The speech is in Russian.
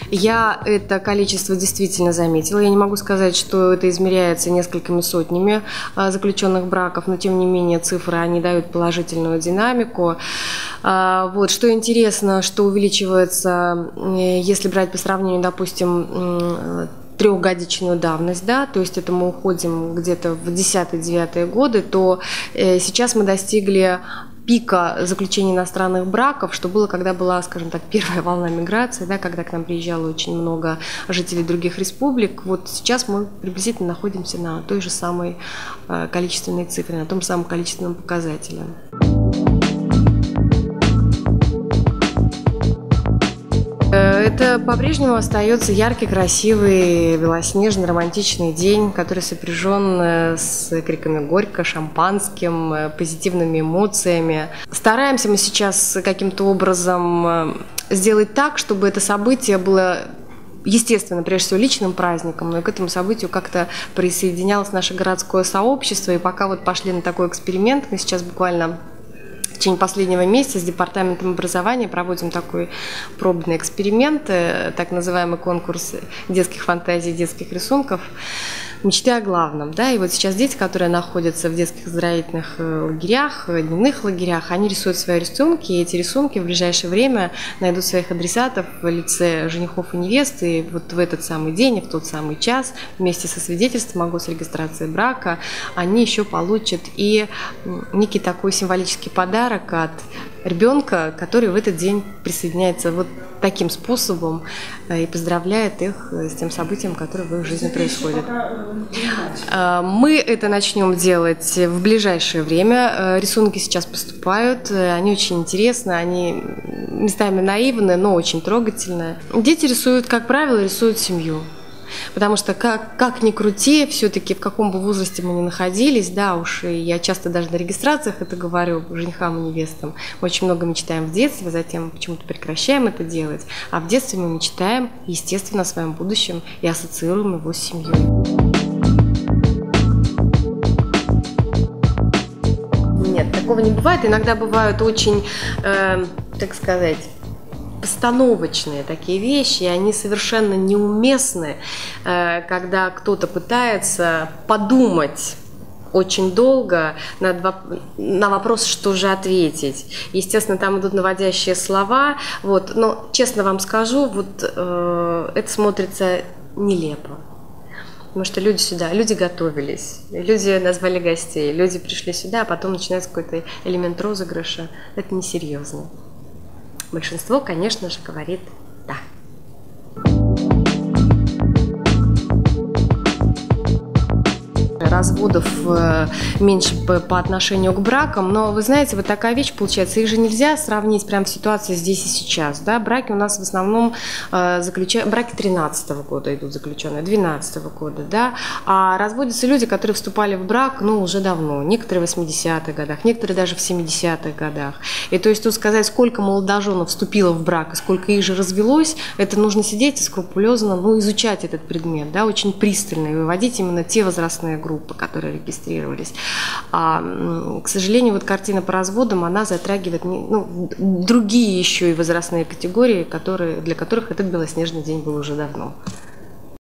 Я это количество действительно заметила. Я не могу сказать, что это измеряется несколькими сотнями заключенных браков, но тем не менее цифры, они дают положительную динамику. Вот. Что интересно, что увеличивается, если брать по сравнению, допустим, трехгодичную давность, да, то есть это мы уходим где-то в 10-9 годы, то сейчас мы достигли пика заключения иностранных браков, что было, когда была, скажем так, первая волна миграции, да, когда к нам приезжало очень много жителей других республик. Вот сейчас мы приблизительно находимся на той же самой количественной цифре, на том же самом количественном показателе. Это по-прежнему остается яркий, красивый, белоснежный, романтичный день, который сопряжен с криками горько, шампанским, позитивными эмоциями. Стараемся мы сейчас каким-то образом сделать так, чтобы это событие было, естественно, прежде всего личным праздником, но и к этому событию как-то присоединялось наше городское сообщество. И пока вот пошли на такой эксперимент, мы сейчас буквально в течение последнего месяца с Департаментом образования проводим такой пробный эксперимент, так называемый конкурс детских фантазий, детских рисунков «Мечты о главном». Да? И вот сейчас дети, которые находятся в детских оздоровительных лагерях, дневных лагерях, они рисуют свои рисунки, и эти рисунки в ближайшее время найдут своих адресатов в лице женихов и невест, и вот в этот самый день, и в тот самый час вместе со свидетельством о госрегистрации брака они еще получат и некий такой символический подарок от ребенка, который в этот день присоединяется вот таким способом и поздравляет их с тем событием, которое в их жизни происходит. Мы это начнем делать в ближайшее время. Рисунки сейчас поступают, они очень интересны, они местами наивны, но очень трогательные. Дети рисуют, как правило, рисуют семью. Потому что как ни крути, все-таки в каком бы возрасте мы ни находились, да уж, и я часто даже на регистрациях это говорю женихам и невестам, мы очень много мечтаем в детстве, затем почему-то прекращаем это делать, а в детстве мы мечтаем, естественно, о своем будущем и ассоциируем его с семьей. Нет, такого не бывает. Иногда бывают очень, так сказать, постановочные такие вещи, и они совершенно неуместны, когда кто-то пытается подумать очень долго на вопрос, что же ответить. Естественно, там идут наводящие слова, вот, но, честно вам скажу, вот это смотрится нелепо. Потому что люди готовились, люди назвали гостей, люди пришли сюда, а потом начинается какой-то элемент розыгрыша. Это несерьезно. Большинство, конечно же, говорит «да». Разводов меньше по отношению к бракам, но вы знаете, вот такая вещь получается, их же нельзя сравнить прямо в ситуации здесь и сейчас, да, браки у нас в основном браки 13-го года идут заключенные, 12-го года, да, а разводятся люди, которые вступали в брак, ну, уже давно, некоторые в 80-х годах, некоторые даже в 70-х годах, и то есть тут сказать, сколько молодоженов вступило в брак и сколько их же развелось, это нужно сидеть и скрупулезно, ну, изучать этот предмет, да, очень пристально и выводить именно те возрастные группы, которые регистрировались. К сожалению, вот картина по разводам, она затрагивает другие еще и возрастные категории, для которых этот белоснежный день был уже давно.